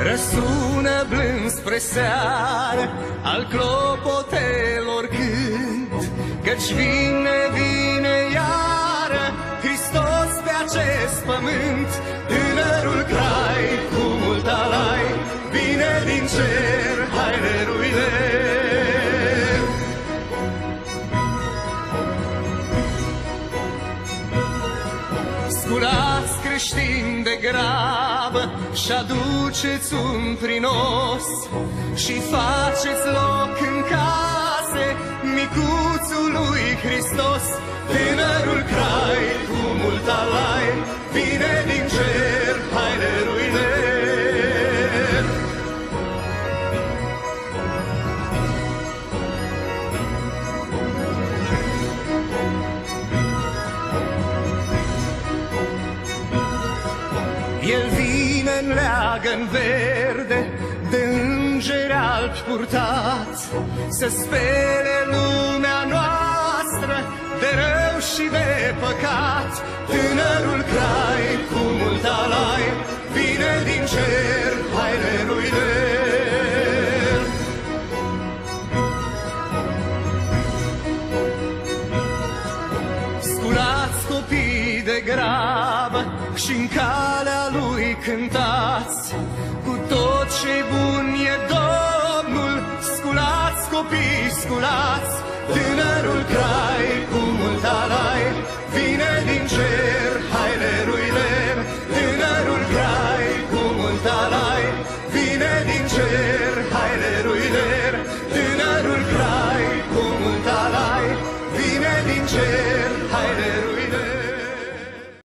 Răsună blând spre seară al clopotelor cânt, căci vine iară Hristos pe acest pământ. Tânărul crai cu mult alai vine din cer, haideruile. Sculați creștini de grabă și aduceți un prinos și faceți loc în case micuțul lui Hristos. Tânărul crai cu mult alai vine din cer, haideruile. El vine în leagăn verde, de îngeri albi purtați, să spele lumea noastră de rău și de păcat. Tânărul crai cu mult alai vine din cer, haideruile. Sculați copii de grabă și-n calea lui cântați, cu tot ce bun e Domnul. Sculați copii, sculați, tânărul crai cu mult alai vine din cer.